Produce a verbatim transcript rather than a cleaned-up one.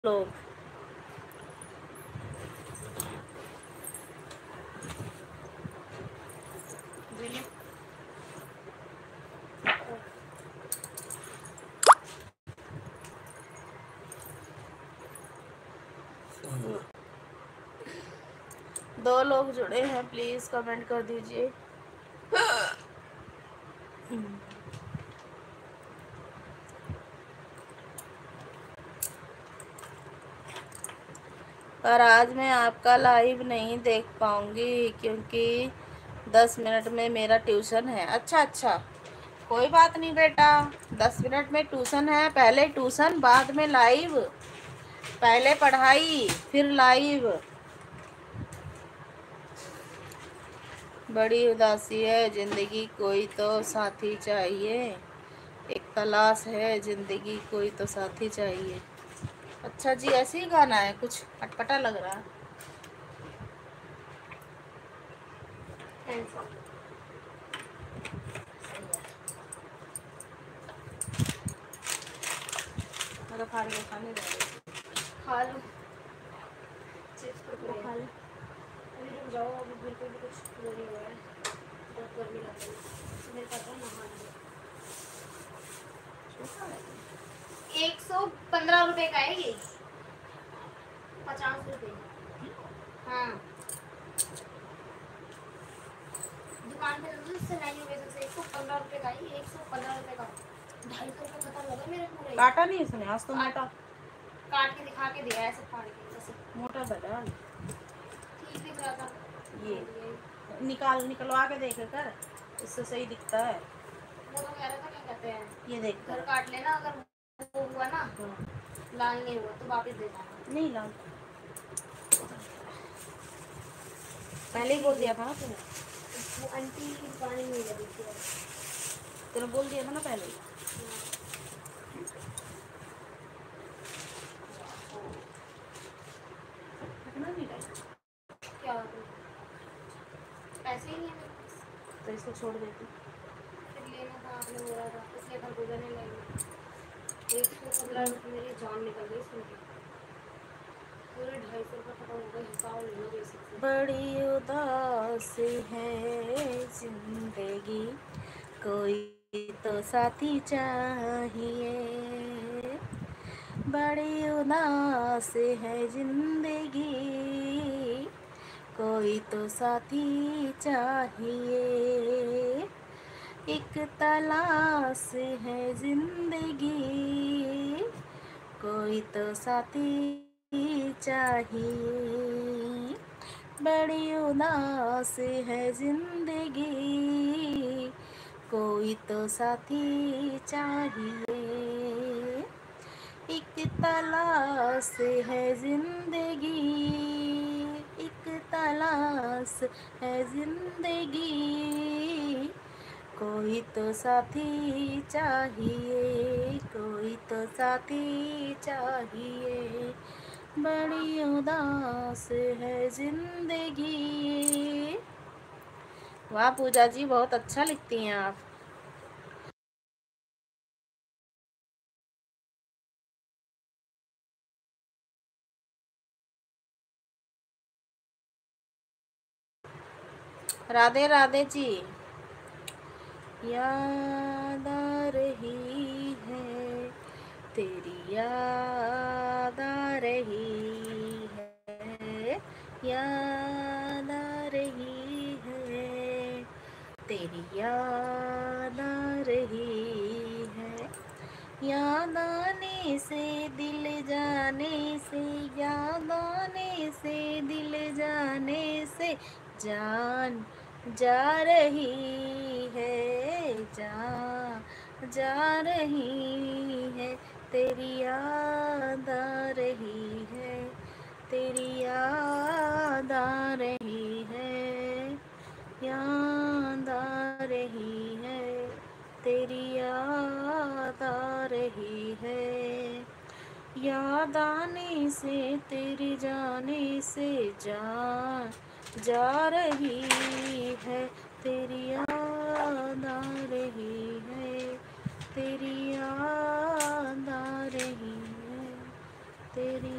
लोग दो लोग जुड़े हैं, प्लीज कमेंट कर दीजिए। पर आज मैं आपका लाइव नहीं देख पाऊंगी क्योंकि दस मिनट में मेरा ट्यूशन है। अच्छा अच्छा, कोई बात नहीं बेटा, दस मिनट में ट्यूशन है। पहले ट्यूशन बाद में लाइव, पहले पढ़ाई फिर लाइव। बड़ी उदासी है जिंदगी, कोई तो साथी चाहिए। एक तलाश है जिंदगी, कोई तो साथी चाहिए। अच्छा जी, ऐसे ही गाना है, कुछ अटपटा लग रहा है। मेरा फाड़ के खाने दे, खा लो चिप्स को खा लो। अभी रुक जाओ, अभी बिल्कुल भी कुछ वो नहीं हो रहा है, बहुत गर्मी लग रही है। मेरे पास नहा एक सौ पंद्रह रुपए का है ये, पचास रुपए। हाँ, दुकान पे से नहीं हुए से एक सौ पंद्रह रुपए का ही, एक सौ पंद्रह रुपए का ढाई सौ रुपए खत्म हो गया मेरे पूरे। काटा नहीं इसने आज तो, मोटा काट के दिखा के दिया ऐसे फाड़ के, जैसे मोटा बड़ा ठीक दिख रहा था। ये निकाल निकलवा के देख कर, इससे सही दिखता है। वो तो कह रहा था क्या कहते हैं, ये देख घर काट लेना, अगर वो हुआ ना लाल नहीं हुआ तो वापस दे देना। नहीं लाल, पहले ही बोल दिया था ना तूने, वो आंटी पानी नहीं लगी थी, तेरे बोल दिया था ना पहले ही। क्या पैसे ही नहीं है तो इसको छोड़ देती, फिर लेना था आपने बोला था, इसलिए खरबूजा नहीं लेंगे। एक सौ पंद्रह रुपये मेरी जान निकल गई इसमें, पूरे ढाई सौ रुपये खत्म हो गए, हिसाब लेना बेसिक। बड़ी उदास है जिंदगी, कोई तो साथी चाहिए। बड़ी उदास है जिंदगी, कोई तो साथी चाहिए। एक तलाश है जिंदगी, कोई तो साथी चाहिए। बड़ी उदास है जिंदगी, कोई तो साथी चाहिए। एक तलाश है जिंदगी, एक तलाश है जिंदगी, कोई तो साथी चाहिए, कोई तो साथी चाहिए। बड़ी उदास है जिंदगी। वाह पूजा जी, बहुत अच्छा लिखती हैं आप। राधे राधे जी। याद आ रही है, तेरी याद आ रही है, याद आ रही है, तेरी याद आ रही है। याद आने से दिल जाने से, याद आने से दिल जाने से जान जा रही है, जा जा रही है। तेरी याद आ रही है, तेरी याद आ रही है, याद आ रही है, तेरी याद आ रही है। याद आने से तेरे जाने से जान जा रही है, तेरी याद आ रही है, तेरी याद आ रही है, तेरी